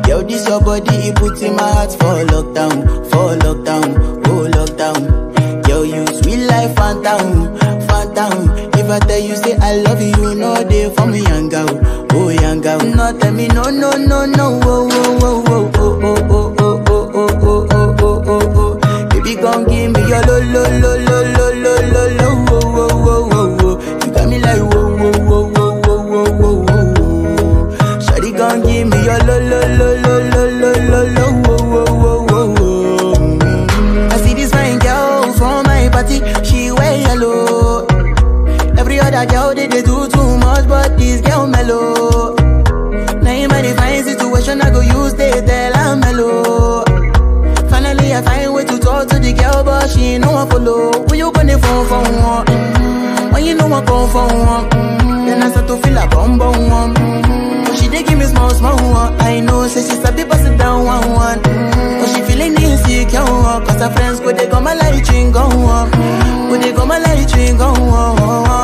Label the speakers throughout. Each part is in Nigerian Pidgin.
Speaker 1: Yo, this your body, it puts in my heart for lockdown, oh lockdown. Yo, you sweet life, phantom, phantom. If I tell you, say I love you, you know they for me, young girl, oh young girl. No, tell me, no, no, no, no, oh, oh, oh, oh, oh, oh, oh, oh, oh, oh, oh, oh, oh, oh. Baby, come give me your lo, lo, lo, lo, lo, lo, lo, lo, oh, oh, oh, oh, oh. You got me like, whoa, whoa, whoa, whoa, whoa, whoa, whoa, whoa. Shawty, come give me your lo, lo, lo, lo, lo, lo, lo, lo, oh, oh, oh, oh, oh. I see this fine girl from my party, she wear yellow. Every other girl they do too much, but this girl mellow. Now in my fine situation, I go use they tell I'm mellow. Finally I find way to talk to the girl, but she ain't no one follow. When you gonna phone for one? When you know I come for one? Then I start to feel a bum bum one. But she dey give me small small one. I know say she's a bit pass it down one one. But she feeling insecure, cause her friends go they come my light ring go on. Go they come my light ring go on.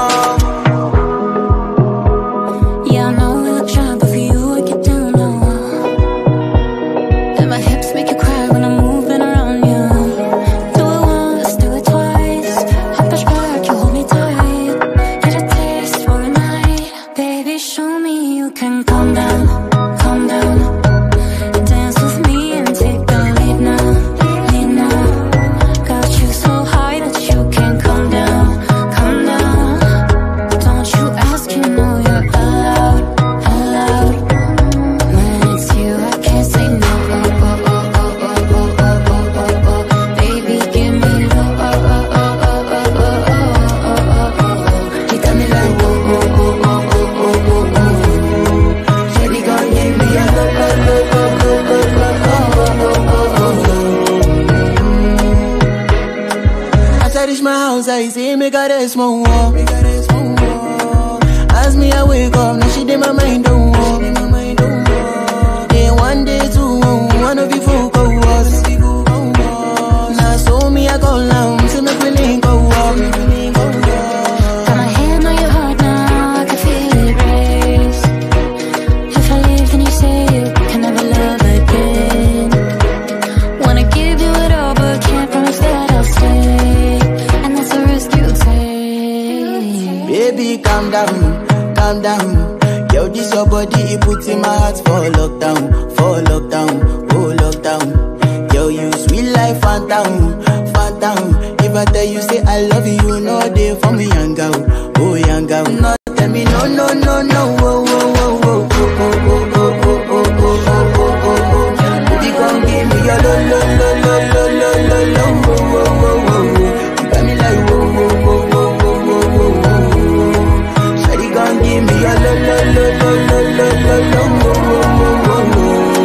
Speaker 2: Yeah, I know we look shy, but for you I get down low. And my hips make you cry when I'm moving around you. Do it once, do it twice. I push back, you hold me tight. Get a taste for a night. Baby, show me you can calm down, calm down. Dance with me and take the lead now, lead now. Got you so high that you can't come down, come down. Don't you ask, you know you're allowed, allowed. When it's you, I can't say no. Oh, oh, oh, oh, oh, oh, oh, oh, oh, oh. Baby, give me low. Oh, oh, oh, oh, oh, oh, oh, oh, oh, oh, oh. You got me like whoa, whoa, whoa, whoa, whoa, whoa, whoa, whoa. Shawty gon' give me a low, low, low, low, low, low, low, oh, oh, oh, oh.
Speaker 1: As I reach my house, I see me got a small wall. As me I wake up, now she did my mind don't walk. Day one, day two, one of you folk go was. Now so me I go down, see me feeling go walk.
Speaker 2: Got my hand on your heart now, I can feel it race. If I leave, then you say you can never love again. Wanna give you it all, but can't promise that I'll stay. And that's a risk you take.
Speaker 1: Baby, calm down, calm down. Yo, this your body, it puts in my heart for lockdown, oh lockdown. Yo, you sweet life, phantom, phantom. If I tell you, say I love you, you know they for me, young girl, oh young girl. No, tell me, no, no, no, no, oh, oh, oh, oh, oh, oh, oh, oh, oh, oh, oh, oh, oh, oh. Baby, come give me your lo, lo, lo, lo, lo, lo, lo, lo, oh, oh, oh, oh, oh. You got me like, whoa, whoa, whoa, whoa, whoa, whoa, whoa, whoa. Shawty, come give me your lo, lo, lo, lo, lo, lo, lo, lo, oh, oh, oh, oh, oh.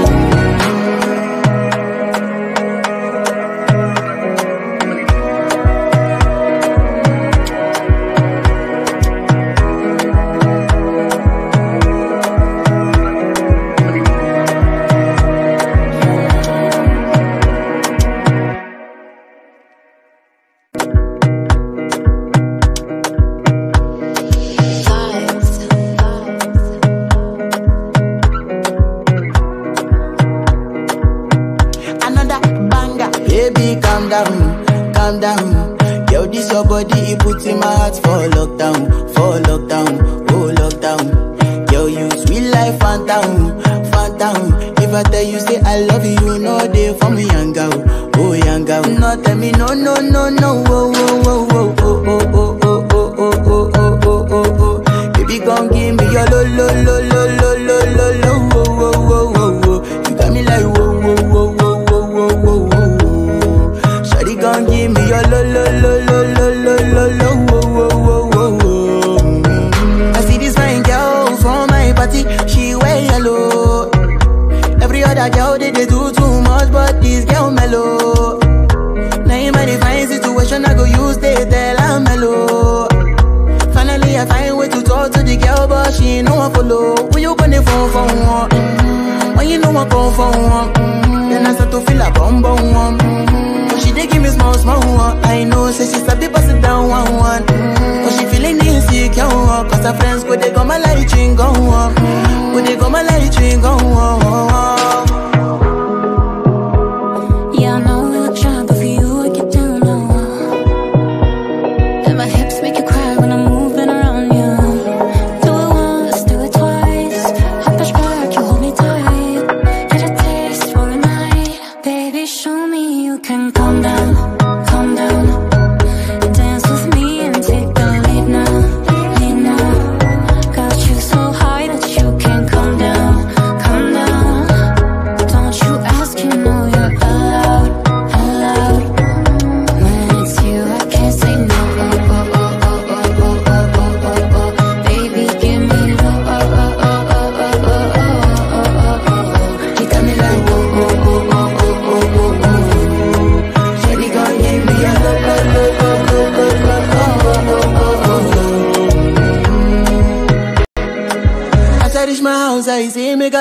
Speaker 1: Another banger. Baby, calm down, calm down. Yo, this your body, it puts in my heart for lockdown, oh lockdown. Yo, you sweet life, phantom, phantom. If I tell you, say I love you, you know they for me, young girl, oh young girl. No, tell me, no, no, no, no, oh, oh, oh, oh, oh, oh, oh, oh, oh, oh, oh, oh, oh, oh, oh. Baby, gon' give me your lo, lo, lo, lo, lo, lo, lo, lo, oh, oh, oh, oh, oh. You got me like whoa, whoa, whoa, whoa, whoa, whoa, whoa, whoa. Shawty gon' give me your lo, lo, lo, lo, lo, lo, lo, lo, oh, oh, oh, oh, oh. I see this fine girl from my party, she wear yellow. Every other girl they do too much, but this girl mellow. Now in my fine situation, I go use they tell I'm mellow. Finally I find way to talk to the girl, but she ain't no one follow. When you gonna phone for one? When you know I come for one? Then I start to feel a bum bum one. But she dey give me small small one. I know say she's a bit pass it down one one. But she feeling insecure, cause her friends go they come my light ring go on. Go they come my light ring go on.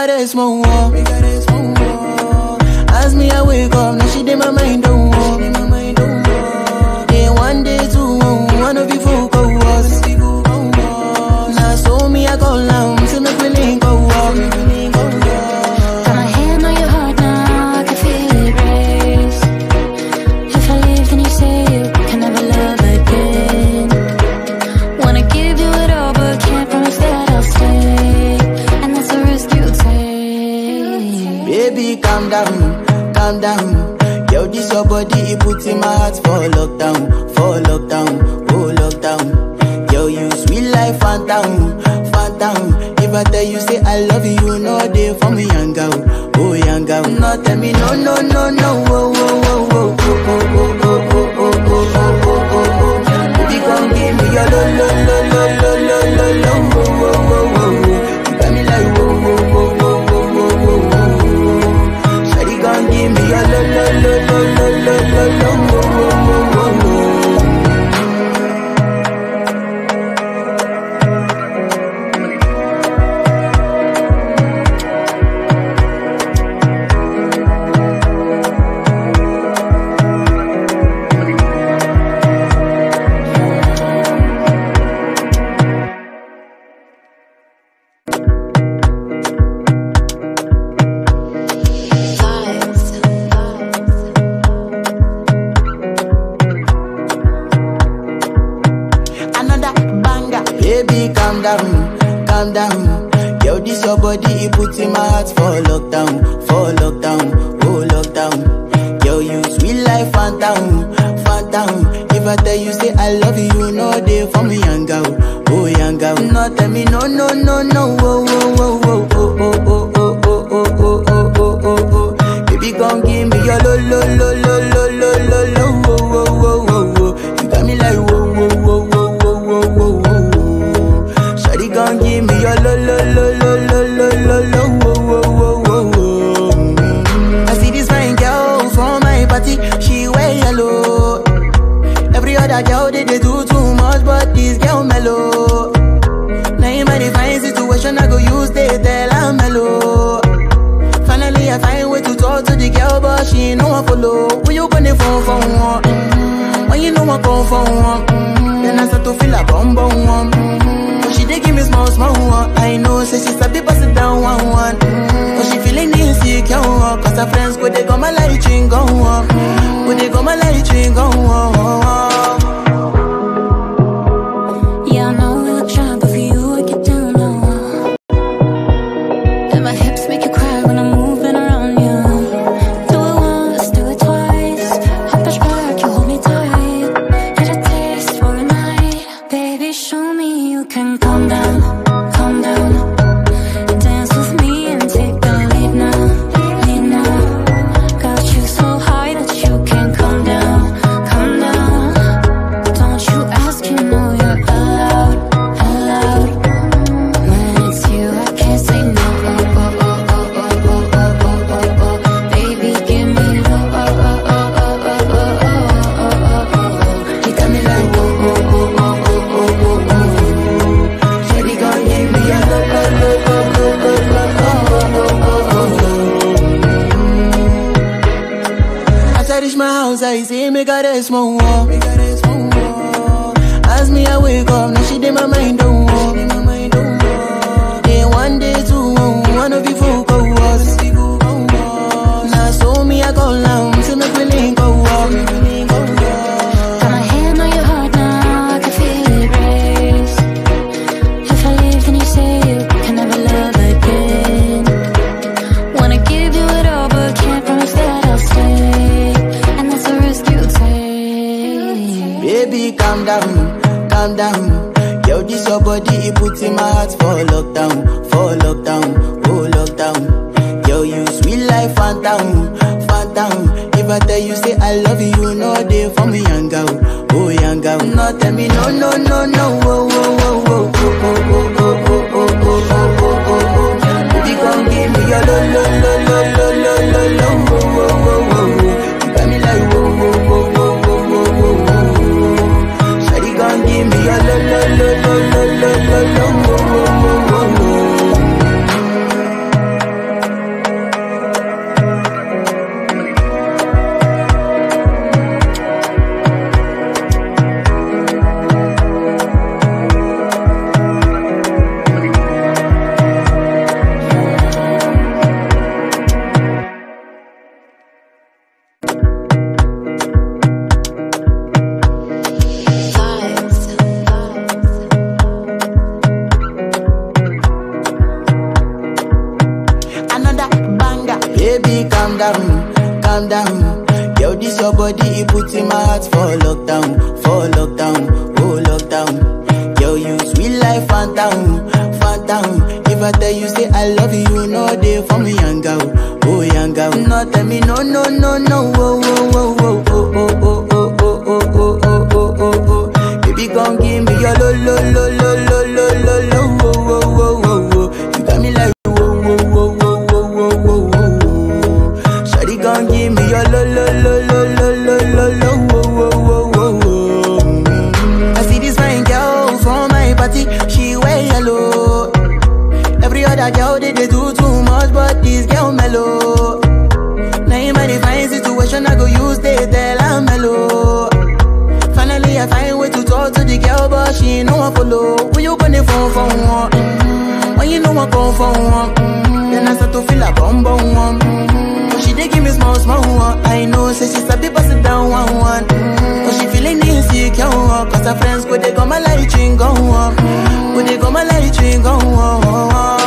Speaker 1: a rest more. As me I wake up, now she did my mind don't walk. Day one, day two, one of you folk go was. Now so me I go down, to make me link go walk.
Speaker 2: Got my hand on your heart now, I can feel it race. If I leave then you say you can never love again. Wanna give you it all but can't promise that I'll stay. And that's a risk you take.
Speaker 1: Baby, calm down, calm down. Yo, this your body, it puts in my heart for lockdown, oh lockdown. Yo, you sweet life, Fanta, Fanta. If I tell you say I love you, no day for me, yanga, oh yanga. No, tell me no, no, no, no, oh, oh, oh, oh, oh, oh, oh, oh, oh, oh, oh, oh, oh. Baby, come give me your lo, lo, lo, lo, lo, lo, lo, lo, oh, oh, oh, oh, oh. You got me like, oh, oh, oh, oh, oh, oh, oh, oh. Shawty, come give me your lo, lo, lo, lo, lo, lo, lo, lo, oh, oh, oh, oh, oh. Baby, calm down, calm down. Yo, this your body, it puts in my heart for lockdown, oh lockdown. Yo, you sweet life, phantom, phantom. If I tell you say I love you, no day for me, young girl, oh young girl. No, tell me no, no, no, no, oh, oh, oh, oh, oh, oh, oh, oh, oh, oh, oh, oh, oh, oh. Baby, come give me your lo, lo, lo, lo, lo, lo, lo, lo, oh, oh, oh, oh, oh. You got me like whoa, whoa, whoa, whoa. Gon' give me your lo lo lo lo lo lo lo lo wo wo wo wo wo. I see this fine girl from my party, she wear yellow. Every other girl they do too much, but this girl mellow. Now in my divine situation, I go use they tell I'm mellow. Finally I find way to talk to the girl, but she ain't no one follow. When you gonna phone for one? When you know I come for one? Then I start to feel a bum bum one. She dey give me small, small one. I know, say she's a bit pass it down one, one. But she feeling insecure, cause her friends go, they go my light ring go on. Go, they go my light ring go on.
Speaker 2: Yeah, I know we look shy, but for you I get down low. And my hips make you cry when I'm moving around you. Do it once, do it twice. I push back, you hold me tight. Get a taste for a night. Baby, show me you can calm down, calm down. Dance with me and take the lead now, lead now. Got you so high that you can't come down, come down. Don't you ask, you know you're allowed, allowed. When it's you, I can't say no. Oh, oh, oh, oh, oh, oh, oh, oh, oh, oh. Baby, give me low. Oh, oh, oh, oh, oh, oh, oh, oh, oh, oh. You got me like whoa, whoa, whoa, whoa, whoa, whoa, whoa.
Speaker 1: As I reach my house, I see me got a small wall. As me I wake up, now she did my mind don't walk. Day one, day two, one of you folk go was. Now so me I go down, to make me link go walk.
Speaker 2: Got my hand on your heart now, I can feel it race. If I leave then you say you can never love again. Wanna give you it all but can't promise that I'll stay. And that's a risk you take.
Speaker 1: Baby, calm down, calm down. Yo, this your body, it puts in my heart for lockdown, oh lockdown. Yo, you sweet life, phantom, phantom. If I tell you say I love you, no day for me, young girl, oh young girl. No, tell me no, no, no, no, oh, oh, oh, oh, oh, oh, oh, oh, oh, oh, oh, oh, oh, oh. Baby, come give me your lo, lo, lo, lo, lo, lo, lo, lo, oh, oh, oh, oh, oh. You got me like whoa, whoa, whoa, whoa, whoa, whoa, whoa, whoa. Shawty, come give me your lo, lo, lo, lo, lo, lo, lo, lo, oh, oh, oh, oh, oh. calm down. Yo, this your body, it puts in my heart for lockdown, oh lockdown. Yo, you sweet life, phantom, phantom. If I tell you say I love you, no day for me, yanga, oh yanga. No tell me no, no, no, no, oh, oh, oh, oh, oh, oh, oh, oh, oh, oh, oh, oh, oh, oh. Baby, gon' give me your lo, lo, lo, lo, lo, lo, lo, lo, oh, oh, oh, oh, oh. You got me like oh, oh, oh, oh, oh, oh, oh, oh. Shawty gon' give me your lo, lo, lo, lo, lo, lo, lo, lo, oh, oh, oh, oh. I see this fine girl from my party, she wear yellow. Every other girl they do too much, but this girl mellow. Now in my divine situation, I go use they tell I'm mellow. Finally I find way to talk to the girl, but she ain't no one follow. When you gonna phone for one? When you know I come for one? Then I start to feel a bum bum one. But she dey give me small small one. I know say she sabi pass it down one one. But she feeling insecure, cause her friends go they go my light ring go on. Go they go my light ring go on.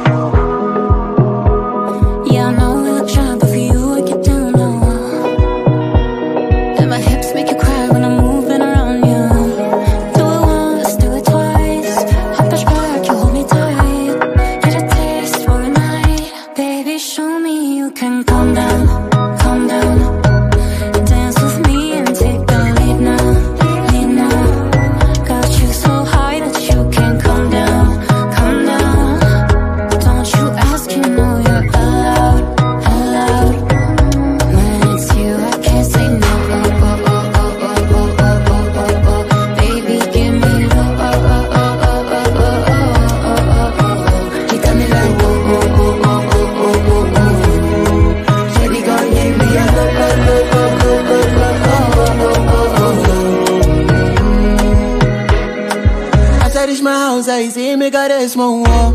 Speaker 2: Yeah, I know we look shy, but for you I get down low. And my hips make you cry when I'm moving around you. Do it once, do it twice. I push back, you hold me tight. Get a taste for a night. Baby, show me you can calm down, calm down. Dance with me and take the lead now, lead now. Got you so high that you can't come down, come down. Don't you ask, you know you're allowed, allowed. When it's you, I can't say no. Oh, oh, oh, oh, oh, oh, oh, oh, oh, oh. Baby, give me low. Oh, oh, oh, oh, oh, oh, oh, oh, oh, oh. You got me like oh, oh, oh, oh, oh, oh, oh, oh. Shawty gon' give me a low, low, low, low, low, low, low, oh, oh, oh, oh, oh.
Speaker 1: As I reach my house, I see me got a small wall.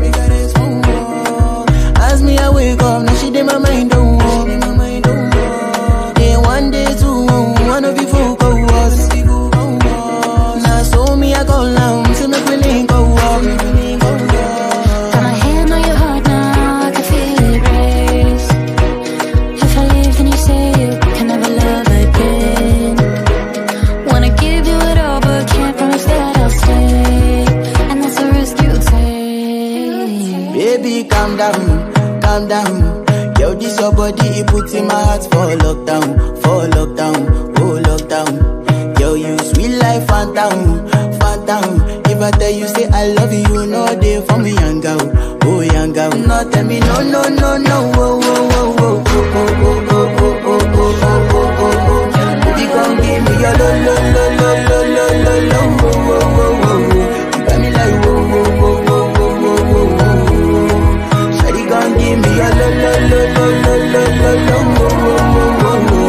Speaker 1: As me I wake up, now she did my mind don't walk. Day one, day two, one of you folk go was. Now so me I go down, see me feeling go walk.
Speaker 2: Got my hand on your heart now, I can feel it race. If I leave, then you say you can never love again. Wanna give you it all, but can't promise that I'll stay. And that's a risk you take.
Speaker 1: Baby, calm down, calm down. Yo, this your body, it puts in my heart for lockdown, oh lockdown. Yo, you sweet life, phantom, phantom. If I tell you say I love you, no day for me, yanga, oh yanga. No tell me no, no, no, no, oh, oh, oh, oh, oh, oh, oh, oh, oh, oh, oh, oh, oh, oh. Baby, come give me your lo, lo, lo, lo, lo, lo, lo, lo, oh, oh, oh, oh. You got me like oh, oh, oh, oh, oh, oh, oh, oh. Shawty, come give me your lo, lo, lo, lo, lo, lo, lo, lo, oh, oh, oh, oh, oh.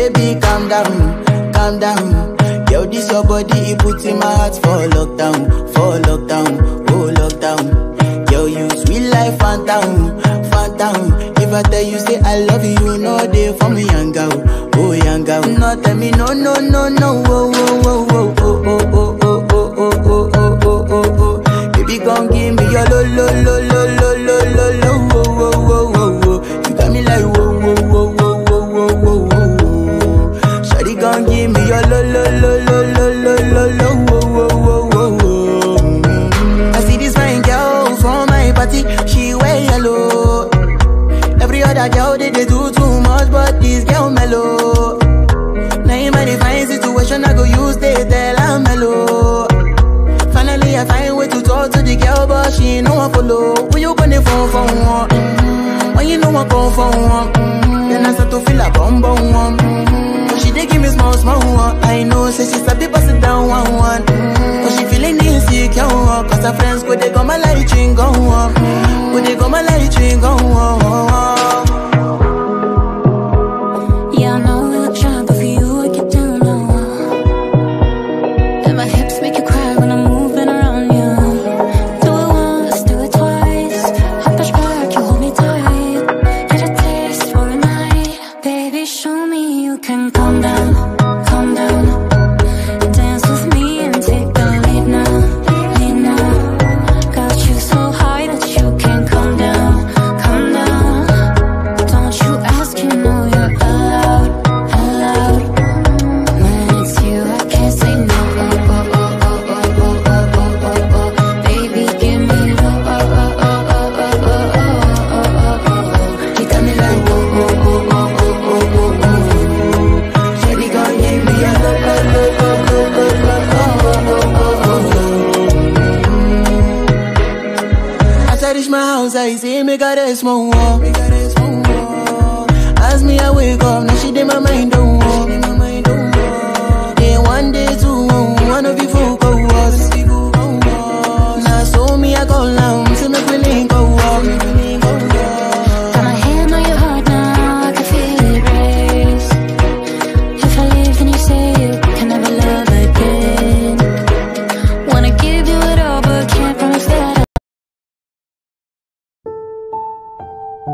Speaker 1: baby, calm down, calm down. Yo, this your body, it puts in my heart for lockdown, oh lockdown. Yo, you sweet life, phantom, phantom. If I tell you say I love you, you know they for me yanga, oh yanga. No tell me no, no, no, no, oh, oh, oh, oh, oh, oh, oh, oh, oh, oh, oh, oh, oh, oh, oh. Baby, gon' give me your lo, lo, lo, lo, lo, lo, lo, lo, oh, oh, oh, oh, oh. You got me like whoa, whoa, whoa, whoa, whoa, whoa, whoa, whoa. Shawty gon' give me your lo, lo, lo, lo, lo, lo, lo, lo, oh, oh, oh, oh, oh. I see this fine girl from my party, she wear yellow. Every other girl they do too much, but this girl mellow. Now in my divine situation, I go use they tell I'm mellow. Finally I find way to talk to the girl, but she ain't no one follow. When you gonna phone for one? When you know I come for one? Then I start to feel a bum bum one. But she dey give me small small one. I know say she's a bit sit down one. But she feeling insecure, cause her friends go they go my light ring go on. Go they go my light ring go on.
Speaker 2: Yeah, I know we look shy, but for you I get down low. And my hips make you cry when I'm moving around you. Do it once, do it twice. I push back, you hold me tight. Get a taste for a night. Baby, show me you can calm down, calm down. Dance with me and take the lead now, lead now. Got you so high that you can't come down, come down. Don't you ask, you know you're allowed, allowed. When it's you, I can't say no. Oh, oh, oh, oh, oh, oh, oh, oh, oh, oh. Baby, give me low. Oh, oh, oh, oh, oh, oh, oh, oh, oh, oh. You got me like oh, oh, oh, oh, oh, oh, oh, oh. Shawty gon' give me a low, low, low, low, low, low, low, oh, oh, oh, oh.
Speaker 1: As I reach my house, I see me got a small wall. As me I wake up, now she did my mind don't walk. Day one, day two, one of you folk go was. Now so me I go down, see me feeling go walk.
Speaker 2: Got my hand on your heart now, I can feel it race. If I leave, then you say you can never love again. Wanna give you it all, but can't promise that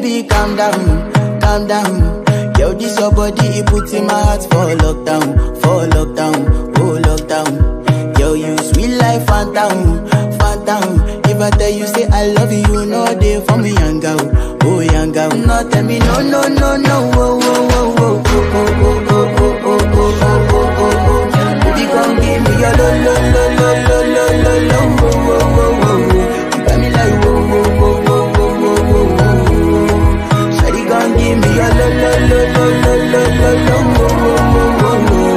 Speaker 1: baby, calm down, calm down. Yo, this your body, it puts in my heart for lockdown, oh lockdown. Yo, you sweet life, phantom, phantom. If I tell you say I love you, no day for me, yanga, oh yanga. No tell me no, no, no, no, oh, oh, oh, oh, oh, oh, oh, oh, oh, oh, oh, oh, oh. Baby, come give me your lo, lo, lo, lo, lo, lo, lo, lo, oh, oh, oh, oh. You got me like whoa, whoa, whoa, whoa, whoa, whoa, whoa, whoa. Shawty, come give me your lo, lo, lo, lo, lo, lo, lo, lo, oh, oh, oh, oh, oh.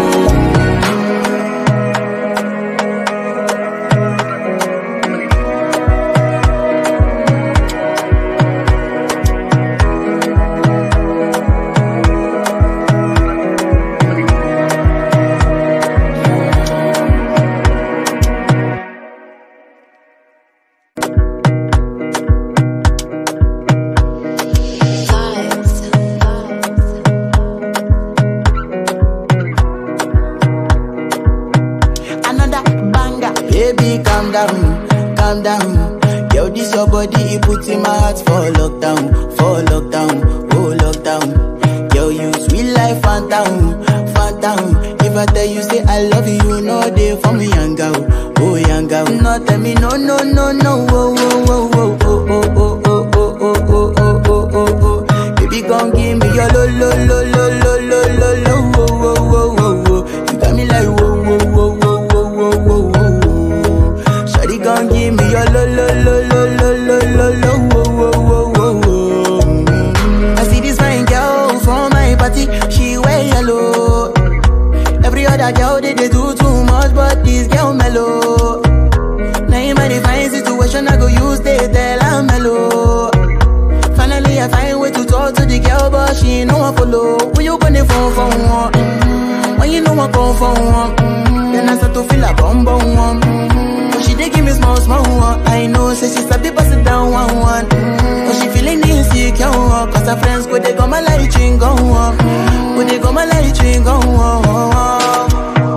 Speaker 1: Baby, calm down, calm down. Yo, this your body, it puts in my heart for lockdown, oh lockdown. Yo, you sweet life, phantom, phantom. If I tell you say I love you, no day for me, yanga, oh yanga. No tell me no, no, no, no, oh, oh, oh, oh, oh, oh, oh, oh, oh, oh, oh, oh, oh, oh. Baby, gon' give me your lo, lo, lo, lo, lo, lo, lo, lo, oh, oh, oh, oh, oh. You got me like whoa, whoa, whoa, whoa, whoa, whoa, whoa. Gon' give me your lo lo lo lo lo lo lo lo wo wo wo wo wo. I see this fine girl from my party, she wear yellow. Every other girl they do too much, but this girl mellow. Now in my divine situation, I go use they tell I'm mellow. Finally I find way to talk to the girl, but she ain't no one follow. Who you gonna phone for one? When you know I come for one, then I start to feel a bum bum one. She dey give me small, small one. I know, say she sabi pass it down one, one. But she feeling insecure, cause her friends go they go my light ring go on. Go they go my light ring go on.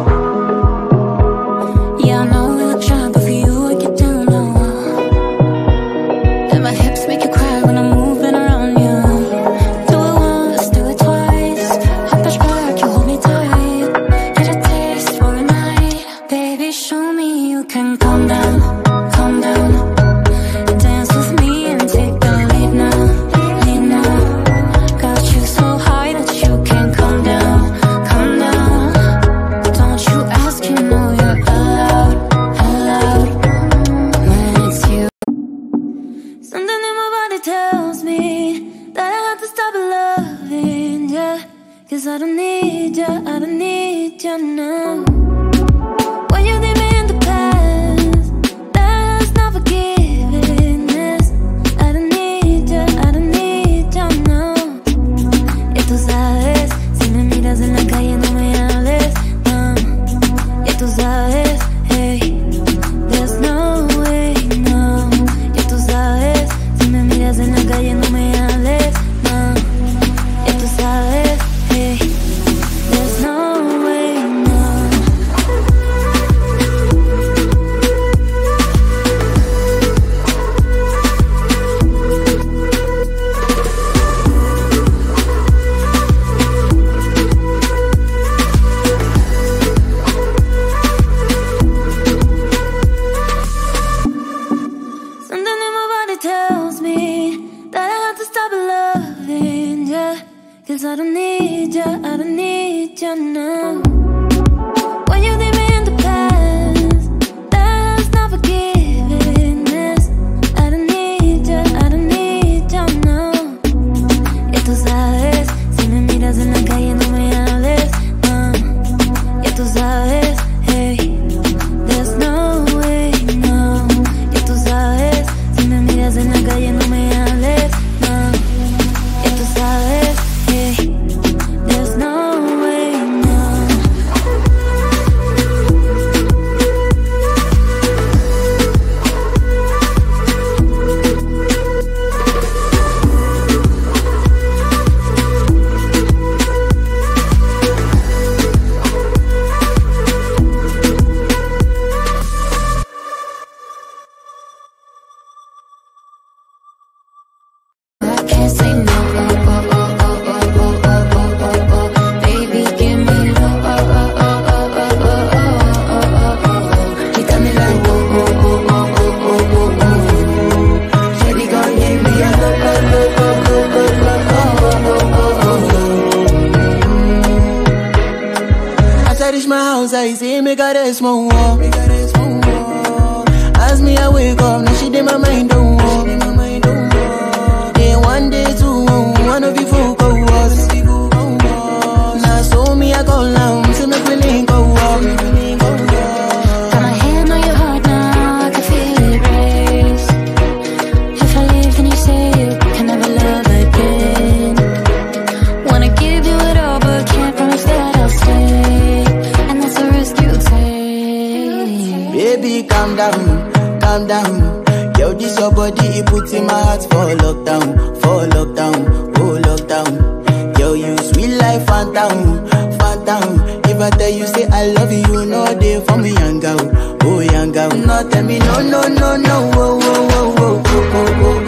Speaker 2: Yeah, I know we look shy, but for you I get down low. And my hips make you cry when I'm moving around you. Do it once, do it twice. I push back, you hold me tight. Get a taste for a night. Baby, show me you can calm down, calm down. Dance with me and take the lead now, lead now. Got you so high that you can't come down, come down. Don't you ask, you know you're allowed, allowed. When it's you. Something in my body tells me that I have to stop loving ya. Cause I don't need ya, I don't need ya now. When you leave me in the past, that's not forgiveness. I don't need ya, I don't need ya now. Y tú sabes, si me miras en la calle no me hables, no. Y tú sabes, hey, there's no way, no. Y tú sabes, si me miras en la calle no me hables, no. Y tú sabes, hey, there's no way, no. Something in my body tells me that I have to stop loving ya. Cause I don't need ya, I don't need ya now. When you leave me in the past, that's not forgiveness. I don't need ya, I don't need ya now. Y tú sabes, si me miras en la calle no me hables, no. Y tú sabes, hey, there's no way, no. Y tú sabes, si me miras en la calle no me hables, no. Y tú sabes, hey, there's no way, no. say no. Baby, give me low. You got me like Shawty gon' give me a low.
Speaker 1: As I reach my house, I see me got a small wall. As me I wake up, now she did my mind don't walk. Day one, day two, one of you folk go was. Now so me I go down, so make me link go walk.
Speaker 2: Got my hand on your heart now, I can feel it race. If I leave, then you say you can never love again. Wanna give you it all, but can't promise that I'll stay. And that's a risk you take.
Speaker 1: Baby, calm down, calm down. Yo, this your body, it puts in my heart for lockdown, oh lockdown. Yo, you sweet life, Fanta, Fanta. If I tell you say I love you, you know they for me yanga, oh yanga. No tell me no, no, no, no, oh, oh, oh, oh, oh, oh, oh.